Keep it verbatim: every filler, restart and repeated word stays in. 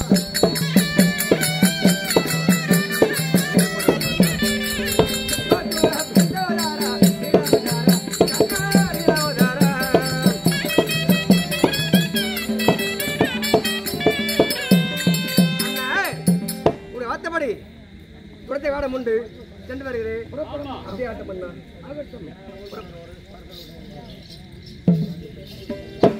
குடத்தை காடம் உண்டு சென்று வருகிறேன். அப்படியே ஆட்டம் பண்ணா